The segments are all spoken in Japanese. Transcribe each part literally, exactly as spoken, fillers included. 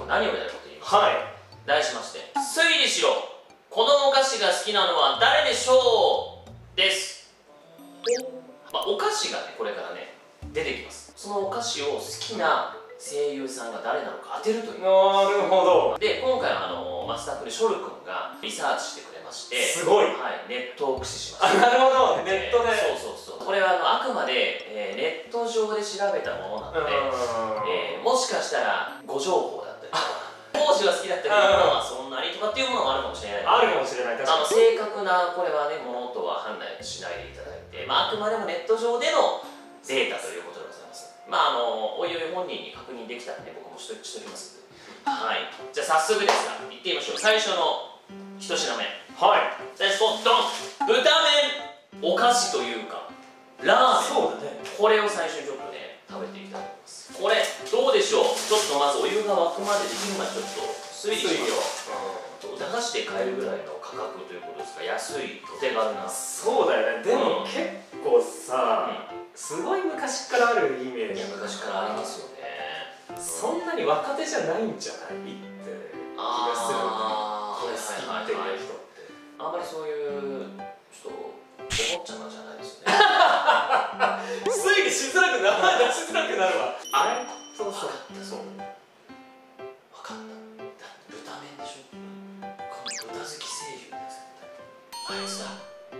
何をやるかと言いますと、 はい、 題しまして「推理しろこのお菓子が好きなのは誰でしょう?」です。まあ、お菓子がねこれからね出てきます。そのお菓子を好きな声優さんが誰なのか当てるという。 なるほど。 で今回はあのマスターフルショル君がリサーチしてくれまして、 すごい、 はい、ネットを駆使しました。 あ、なるほど、ネットで、 えー、そうそうそう、これはあのあくまで、えー、ネット上で調べたものなので、えー、もしかしたら誤情報だったりとか当時が好きだったりとか、まあそんなにとかっていうものもあるかもしれないあるかもしれない。確かにあの正確なこれはねものとは判断しないでいただいて、まあ、あくまでもネット上でのデータということでございます。まああのおいおい本人に確認できたらね僕もしとしておきますので、はい、じゃあ早速ですがいってみましょう。最初の一品目、 はい、 じゃあスポットン、豚麺お菓子というかラーメン、 そうだね、 これを最初にちょっとね食べていきたいと思います。これどうでしょう。ちょっとまずお湯が沸くまでできるまでちょっと推理しましょう。駄菓子で買えるぐらいの価格ということですか。安いお手軽な。 そうだよね。でも、うん、結構さ、うん、すごい昔からあるイメージ。 昔からありますよね。 そんなに若手じゃないんじゃないって気がする。これ好きっていう人ってあんまりそういうちょっとお坊ちゃまじゃないですよね。 推理しづらくなる、出しづらくなるわ。 あれそうそうそう。分かった。豚麺でしょ。この豚好き声優です。あいつだ。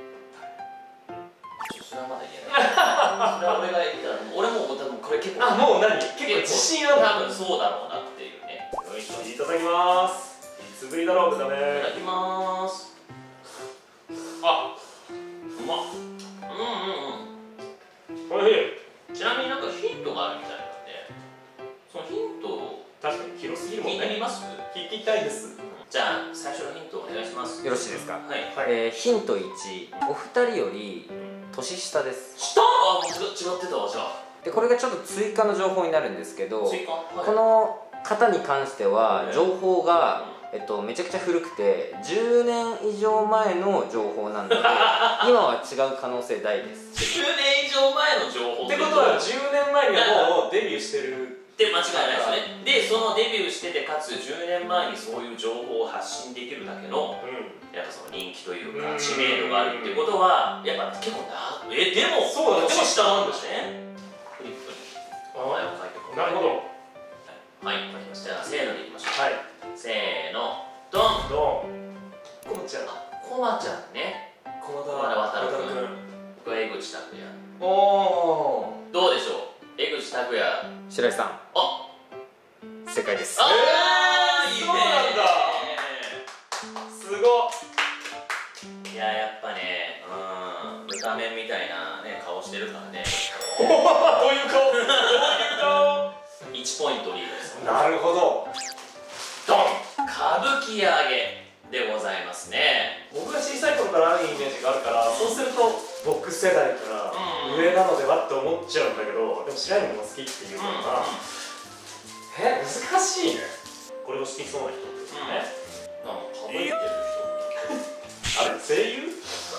それはまだ言えない。それは俺が言ったら、俺も多分これ結構。 あ、もう何？結構自信ある。 多分そうだろうなっていうね。 よいしょ、いただきます。いつぶりだろう豚麺。 いただきます。あ、うまっ。うんうんうん。おいしい。ちなみになんかヒントがあるみたいなんで、そのヒントを確かに広すぎるもんね。 聞いてみます？ 聞きたいです。 じゃあ最初のヒントお願いします。 よろしいですか。 はい。 えー、ヒントいち、お二人より年下です。 下？あ、違ってたわじゃあ。 でこれがちょっと追加の情報になるんですけど、 追加？はい、 この方に関しては情報が、えっと、めちゃくちゃ古くてじゅうねん以上前の情報なので今は違う可能性大です。 じゅうねん以上前の情報ってことはじゅうねんまえにはもうデビューしてるって間違いないですね。でそのデビューしててかつじゅうねんまえにそういう情報を発信できるだけの、うん、やっぱその人気というか知名度があるってことはやっぱ結構なえでもそうだね、 年下なんですね。フリップに名前を書いてこなるほど。 はい、書きました。じゃあせーのでいきましょう。 はい、 せーのドンドン。こまちゃん。 こまちゃんね。 駒田渡君。僕は江口拓也。 おお。 どうでしょう。江口拓也。 白井さん。 あ、 正解です。 ああ、いいね。 そうなんだ。すごっ。いややっぱね、うん、豚麺みたいなね顔してるからね。 どういう顔？どういう顔？ いちポイントリードです。 なるほど。 ドン。歌舞伎揚げでございますね。 僕が小さい頃からあるイメージがあるから、そうすると僕世代から上なのではって思っちゃうんだけど、でも白いもの好きっていうから、え、難しいね。これを好きそうな人ですよね。 なんかかぶってる人。あれ声優？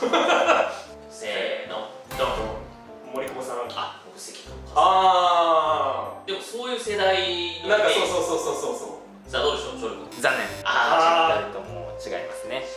せーのドン。 森久保さん。 あ、僕関とか。 ああ。 でもそういう世代のなんかそうそうそうそうそうそう。 さあどうでしょう、ショル君。 残念。 あああ、ふたりとも違いますね。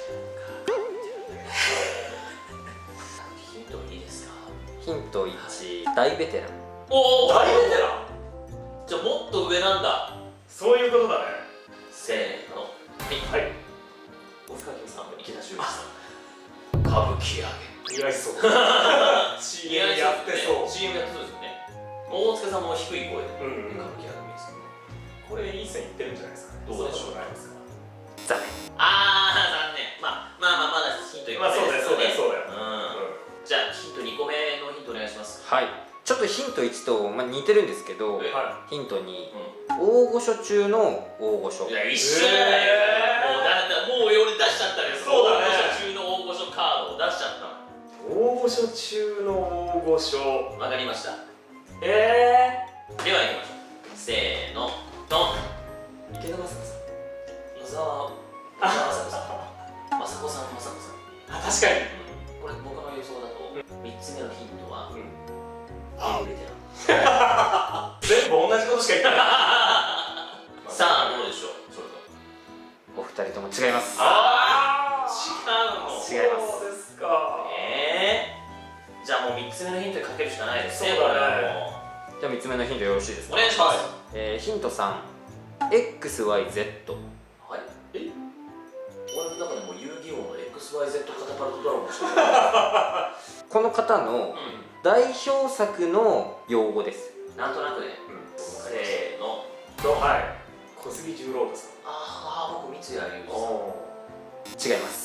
ヒントいいですか。 ヒントいち、大ベテラン。 おお、 大ベテラン。 じゃあもっと上なんだ。 そういうことだね。 せーの。 はい。 大塚明夫さん、池田修二さん。歌舞伎揚げ。 似合いそう。シーエム やってそう。 シーエム やってそうですよね。大塚さんも低い声で歌舞伎揚げですけど。 これいい線いってるんじゃないですか。 どうでしょう。 残念。 ああ、残念。まあまあまあまだヒントいっこめですよね。 そうだよそうだよ。 じゃあヒントにこめのヒントお願いします。 はい。ちょっとヒントいちと、まあ、似てるんですけど、ヒントに、大御所中の大御所。 いや一緒じゃないよ。もう俺出しちゃったよ。そうだね。大御所中の大御所カードを出しちゃった。 大御所中の大御所。 わかりました。 ええ。では行きましょう。せーのドン。池田雅子さん。野沢雅子さん。雅子さん雅子さん。 あ、確かに。 これ僕の予想だとみっつめのヒントはあ、 売れてる。 全部同じことしか言ってない。 さあどうでしょう。 ふたりとも違います。 ああ違うの。 違います。 そうですか。 えー、じゃあもうみっつめのヒントにかけるしかないですね。 そうだね。 これはもうじゃあみっつめのヒントよろしいですか。 お願いします。 えー、ヒントさん エックスワイゼット。 はい。え、俺の中でも遊戯王の エックスワイゼット カタパルトドラゴンしかこの方の代表作の用語です。 なんとなくね、 うん、 せーの。 と、はい、小杉十郎ですか。 ああ、僕三井有吉さん。 お違います。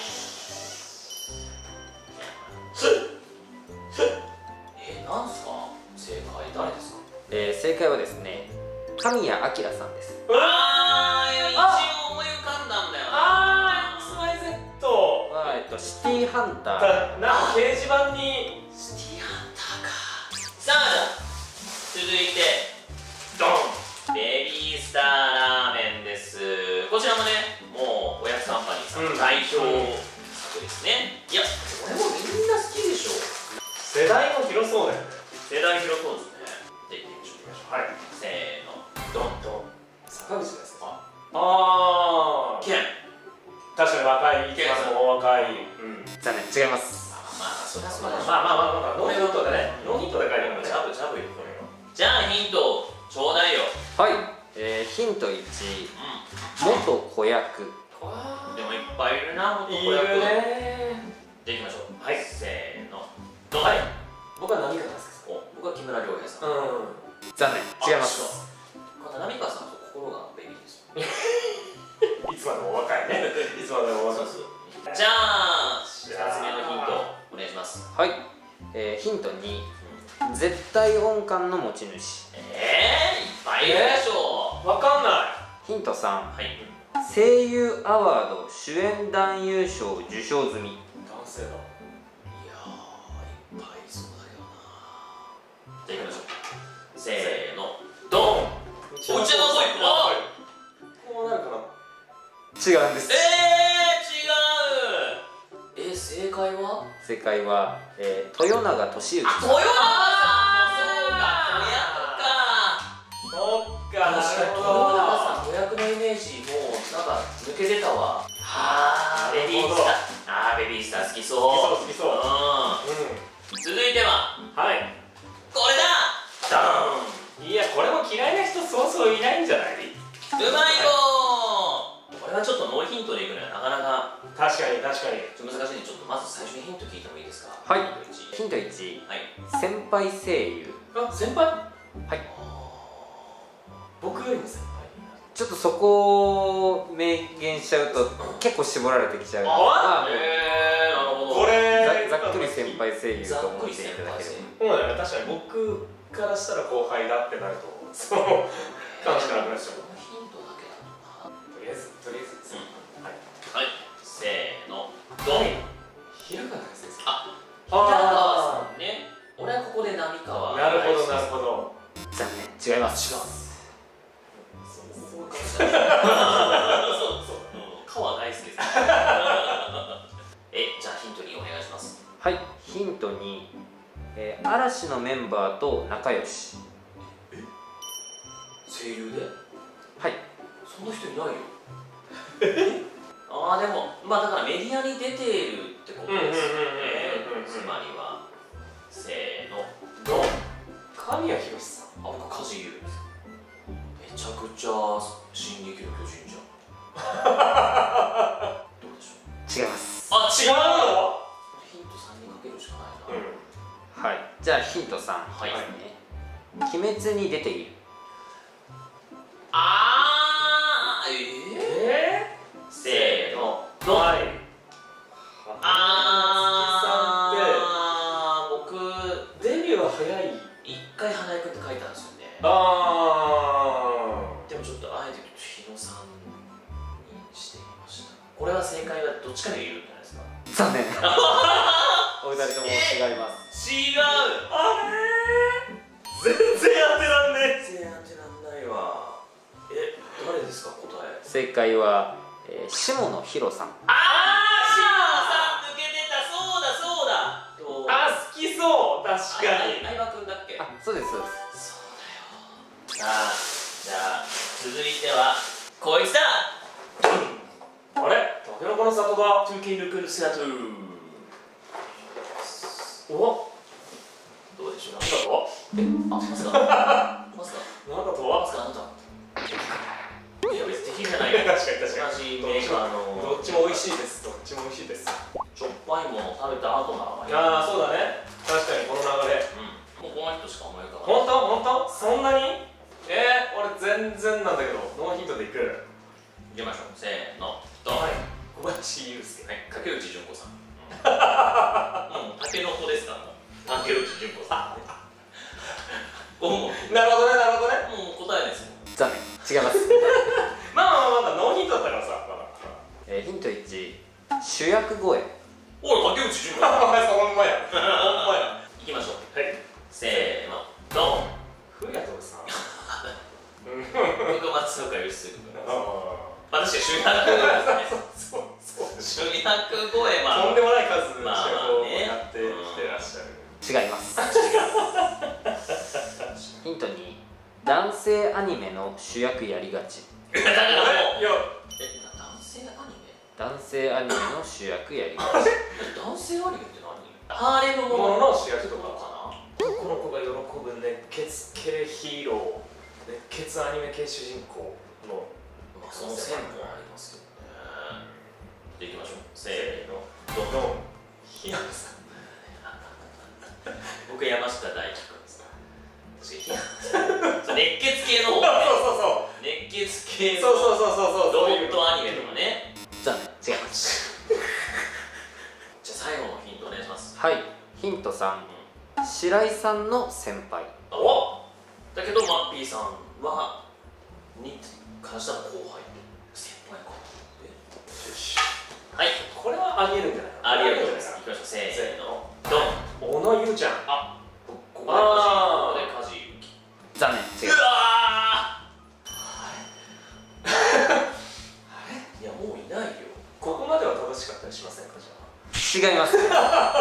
え、なんすか正解、誰ですか。 えー、正解はですね、神谷明さんです。 あー、一応思い浮かんだんだよな。 あー、エックスワイゼット。 は、えっと、シティハンター。 だなんか掲示板にシティハンターか。さあ、続いてドン、ベビースターラーメンです。こちらもね、もうおやつカンパニーさんの代表作ですね。いや、これもみんな好きでしょ。 世代も広そうだよね。 世代広そうですね。じゃあ行ってみましょう。 はい。 せーの、ドンドン。 坂口ですか。ああ。 ケン。 確かに若い。いけますも若い。うん。 残念、違います。 まあ、そりゃそうだ。 まあまあまあまあ、ノーヒントでね。ノーヒントで書いてあるジャブジャブ言うこれよ。じゃあヒントちょうだいよ。 はい、えー、ヒントいち、 う元子役。 ん。でもいっぱいいるな、元子役。 いるね。 じゃあ行きましょう。 はい。 せーの。ドン。 はい。僕は何かですか。 お、僕は木村良平さん。 うん。 残念、違います。 また浪川さんと心がベビーです。 いつまでも若いね。いつまでも若い。 じゃあふたつめのヒントお願いします。 はい、えー、ヒントに、絶対音感の持ち主。 えー、いっぱいいるでしょわかんない。 ヒントさん、 う。はい。 声優アワード主演男優賞受賞済み。 男性だ。 いやー、いっぱいいそうだけどな。じゃあ行きましょう。せーの、ドン。内山聖子。あ、 こうなるかな。 違うんです。 えー、違う。え、正解は？ 正解は、えー、豊永俊之あ、 さん。 豊永さんもそうか。子役か。 そっか。 確かに豊永さん子役のイメージもうなんか抜けてたわ。はあ、ベビースター。あー、ベビースター好きそう。 好きそう好きそう。 うん。続いてははい。 これだ。ダーン。 いや、これも嫌いな人そうそういないんじゃない？ うまいよー。これはちょっとノーヒントでいくのはなかなか確かに確かに。 ちょっと難しいんで、ちょっとまず最初にヒント聞いてもいいですか。 はいヒントいち。 ヒントいち、 はい。 先輩声優。 あ、先輩？ はい、 僕よりも先輩。 ちょっとそこを明言しちゃうと結構絞られてきちゃうのあ、 は、 えー、なるほど。 これざざっくり先輩声優と思っていただけれそうだよね。確かに僕からしたら後輩だってなるとそう感じからなくなっちゃう。 ヒントだけだとな。 とりあえずとりあえずです。はい。 はい、せーの、ドン。 平川大輔ですか。 あ、平川さんね。俺はここで浪川。 なるほどなるほど。 ど。残念、違います。 違う。 そうかもしそうれない。 そう。川大好きです。え、じゃあヒントにお願いします。 はい、ヒントに、えー、嵐のメンバーと仲良し。 声優で？ はい、 そんな人いないよ。ああ、でもまあだからメディアに出ているってことですよね。つまりはせーの、ドン。 神谷博さん。 あ、僕梶裕です。めちゃくちゃ進撃の巨人じゃん。どうでしょう。 違います。 あ、違うの？ヒントさんにかけるしかないな。 はい、じゃあヒントさんはいですね。鬼滅に出ている。 あー、えー、 えせーの、 ー、 ドン。 はい。 あー、僕デビューは早い。 一回花江くんって書いたんですよね。 あでもちょっとあえて日野さんにしてみました。これは正解はどっちかで言うんじゃないですか。 残念。お二人とも違います。 違う。 あれー、全然当てらんね全然当てらんないわ。え、誰ですか答え。 正解は、えー、下野紘さん。 あー、志麻さん抜けてた。そうだそうだ。とあ、好きそう。確かに。 相葉くんだっけ。 あ、そうですそうです。 そうだよ。さあ、じゃあ続いてはこいつだ。 里だ。 トゥーケー ルクルスラトゥお、 どうでしょう。 なんだと？ え、あ、まさかまさかなんだと？ まさかあなたいや別に敵じゃない。 確かに確かに。 同じメーカーのどっちも美味しいです。どっちも美味しいです。 しょっぱいものを食べた後ならばいい。 ああ、そうだね。確かにこの流れ。 うん、もうこの人しか思い浮かばない。 本当本当？そんなに？えー、俺全然なんだけど、ノーヒントでいく。 いきましょう。せーの、ドン。 はい。小林祐介。 はい、竹内純子さん。もう竹の子ですから。竹内純子さん。もうなるほどね、なるほどね。 もう答えですもん。 残念、違います。 まあまあまだノーヒントだったからさ。まだ。 えーヒントいち、主役声。 おい、竹内純子。 お前そんまや。ほんまや。 いきましょう。 はい。 せーの、ドン。 古谷徹さん。 僕松岡義嗣君。 あ私は主役あ。そうそうそう。 主役声まとんでもない数のまあ主役をねやってきてらっしゃる。 違います。ヒントに、男性アニメの主役やりがち。 だからもういや、 え、男性アニメ？ 男性アニメの主役やりがち。 男性アニメって何？ハーレムももののの主役とかかな？ この子が喜ぶ熱血系ヒーロー、熱血アニメ系主人公の。 まあその線もありますよね。でいきましょう。せーの。 どんどん。ひなさん。 僕山下大輝君です。確かに熱血系の方ね。 そうそう熱血系そう。 のそうそうそうそうそう。 ロボットアニメとかね。 残念、違います。 じゃあ最後のヒントお願いします。 はい、ヒントさん、白井さんの先輩。 おだけどマッピーさんはに関したら後輩先輩か。はい、 これはありえるんじゃないかな。 ありがとうございます。 じゃないいきましょう。せーの。 かドン。 な。小野優ちゃん。 あ、ここであー梶裕貴。 残念、違いうまわーいやもういないよ。 ここまでは正しかったりしませんか、じゃあ。 す。違います。 え、大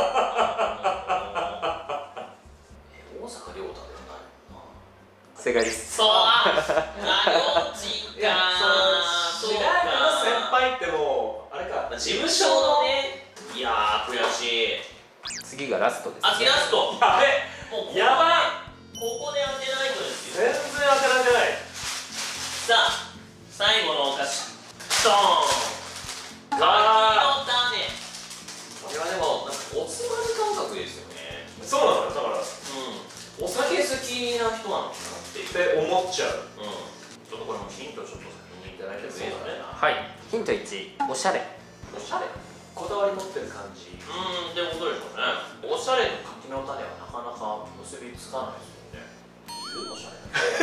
阪亮太ではないな。 正解です。 そうあ、あ、どっちか。 白井の先輩ってもうあれか。 事務所のね。いやー悔しい。 次がラストです、ね。 あ、次ラスト。 やべ。 もうここでやばここで当てないとですよ。 全然当てられてない。 さあ、最後のお菓子。ドーン。柿の種。これはでもなんかおつまみ感覚ですよね。 そうなのよ。だからっうん。お酒好きな人なのかなっていう。 て思っちゃう。 うん。ちょっとこれもヒントちょっと先にいただければいいですね。 はい、ヒントいち、おしゃれ。 おしゃれ。 こだわり持ってる感じ。 うん、でもどうでしょうね。おしゃれと柿の種はなかなか結びつかないですよね。おしゃれ。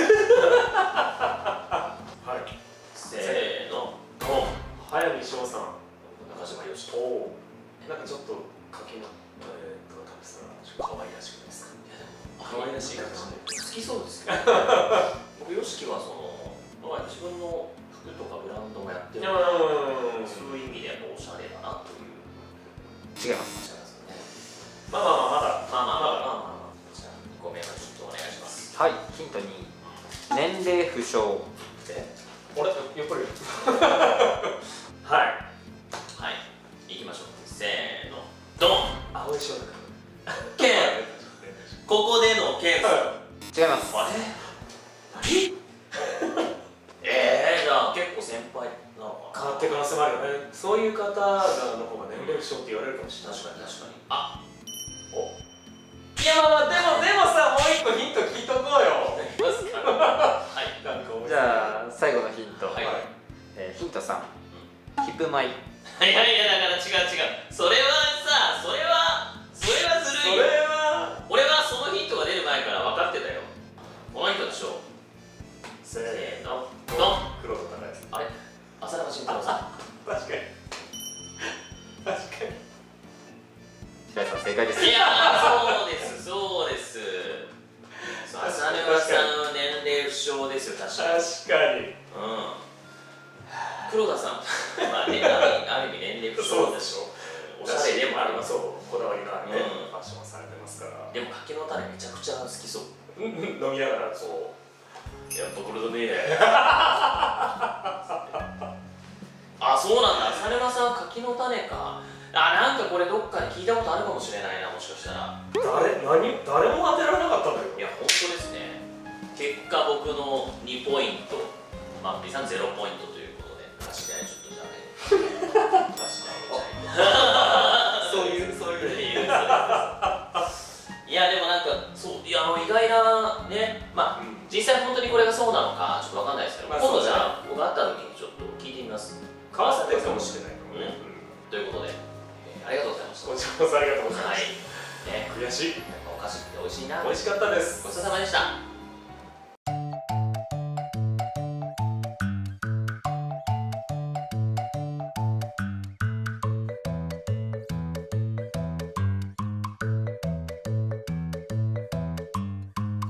はい。 せーの。ドン。 早見翔さん。 中島よしと。 おお。なんかちょっと柿の種とか食べてたらちょっと可愛らしくないですか。可愛らしい感じで。 好きそうですけど。僕ヨシキはその、まあ自分の服とかブランドもやってるから、そういう意味でやっぱおしゃれだなという。 違います。 まあまあまあまだ。 まあまあまあまあまあ。じゃあにこめのヒントお願いします。 はい、ヒントに、年齢不詳。 え、俺やっぱりはい。 はい、行きましょう。せーの。ドン。 青い翔太ケン。ここでのケンさん。 違います。 あれ？何？ええー、じゃあ結構先輩なのかな。 変わって可能性もあるよね。そういう方がの方が年齢不詳って言われるかもしれない。 確かに確かに。あ、 お。いやまあまあでもでもさ、もう一個ヒント聞いとこうよ。 いますか。はい。 なんかじゃあ最後のヒント、 はい。 えーヒントさん、ヒップマイ。 いやいやだから違う違う。それはさ、それはそれはずるいよ。 それは俺はそのヒントが出る前から分かってたよ。この人でしょ。 せせーの。 ードン。 黒田高之。 あれ？浅田慎太郎さん。 確かに確かに。 白井さん正解です。 いやー、そうですそうです。浅沼さん年齢不詳ですよ確かに。 確かに。 うん。黒田さん、まあね、ある意味年齢不詳だし、おしゃれでもあります。 そう、こだわりのあるね、 うんファッションされてますから。 でも柿の種めちゃくちゃ好きそう。 飲みながらこやっぱこれだね。あ、そそうなんだ。サネマさん柿の種か。あ、なんかこれどっかで聞いたことあるかもしれないな、もしかしたら。 誰何誰も当てられなかったんだけど。 いや本当ですね。結果僕のにポイント、マッピーさんゼロポイントということで、貸しでちょっとじゃあね、貸しであげちゃいます。そういうそういういやでもなんかそういやあの意外なね、まあ、うん、実際本当にこれがそうなのかちょっとわかんないですけど、まあ、今度じゃあ僕会った時にちょっと聞いてみます。 変わってるかもしれないかもね。 ということで、えー、ありがとうございました。 こちらこそありがとうございました。 はい、ね、 悔しい。 やっぱお菓子って美味しいな。 美味しかったです。 ごちそうさまでした。